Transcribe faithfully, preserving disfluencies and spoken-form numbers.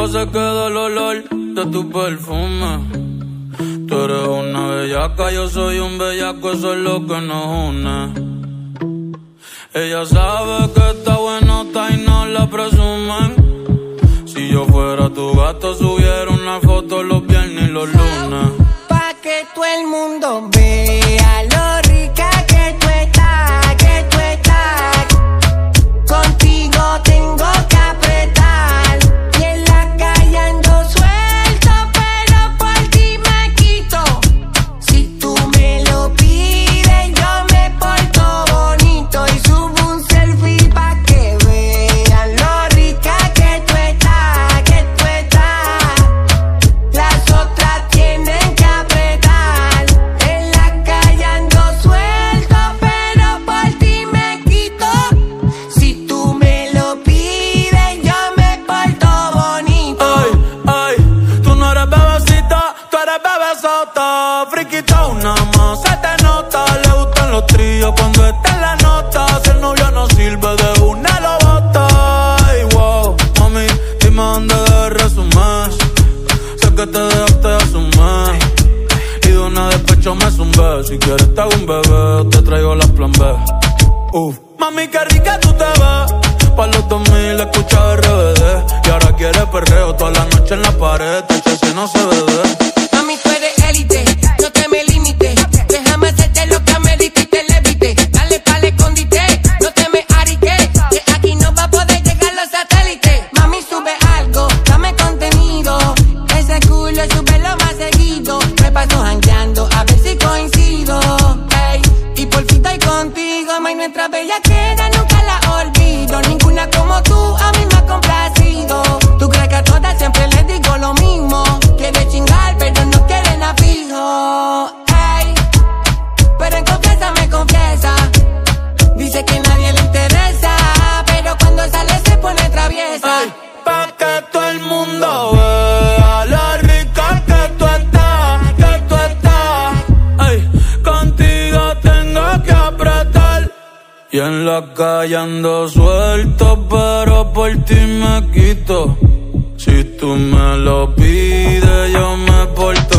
se queda el olor de tu perfume. Tú eres una bellaca, yo soy un bellaco, eso es lo que nos une. Ella sabe que está buenota y no la presumen. Si yo fuera tu gato, subiera una foto los viernes y los lunes. Pa' que todo el mundo vea lo rica que tú estás, que tú estás. Contigo tengo que apretar. Y en la calle ando suelto, pero por ti me quito. Si tú me lo pides, yo me porto bonito y subo un selfie pa' que vean lo rica que tú estás, que tú estás. Las otras tienen que apretar. En la calle ando suelto, pero por ti me quito. Si tú me lo pides, yo me porto bonito. Ay, ay, tú no eres bebecita, tú eres bebesota. Friquitona más, se te nota. Le gustan los tríos cuando está en la nota. Si el novio no sirve, de una lo bota. Ay, wow, mami, dime dónde debes resumir. Sé que te dejaste de asumir y de una despecho me zumbé. Si quieres te hago un bebé o te traigo la plan B. Uf. Mami, qué rica tú te ves. Pa' los dos mil escucha R B D. Y ahora quiere perreo toda la noche en la pared. Te si no se bebe. Mami, tú eres élite, no te me limites. Déjame hacerte lo que amerite y te levite. Dale pa'l escondite, no te me ariques. Que aquí no va a poder llegar los satélites. Mami, sube algo, dame contenido. Ese culo súbelo más seguido. Me paso jangueando a ver si coincido. Ey, y por fin estoy contigo. May, nuestra bella queda, nunca la olvido. Ninguna como tú a mí me ha complacido. Tú crees que a todas siempre les digo lo mismo. Quiere chingar, pero no quiere nada fijo. Ey, pero en confianza me confiesa. Dice que nadie le interesa, pero cuando sale se pone traviesa. Ay, pa' que todo el mundo vea lo rica que tú estás, que tú estás. Ay, contigo tengo que apretar. Y en la calle ando suelto, pero por ti me quito. Si tú me lo pides, yo me porto